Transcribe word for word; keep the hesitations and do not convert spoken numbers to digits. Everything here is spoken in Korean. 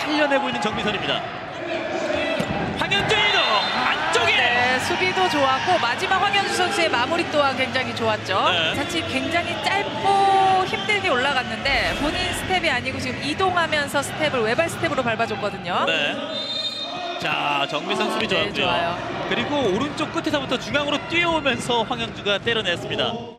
살려내고 있는 정미선입니다. 황현주 이동 안쪽에. 네, 수비도 좋았고 마지막 황현주 선수의 마무리 또한 굉장히 좋았죠. 네. 사실 굉장히 짧고 힘들게 올라갔는데 본인 스텝이 아니고 지금 이동하면서 스텝을 외발 스텝으로 밟아줬거든요. 네. 자, 정미선 수비 네, 좋았고요. 좋아요. 그리고 오른쪽 끝에서부터 중앙으로 뛰어오면서 황현주가 때려냈습니다.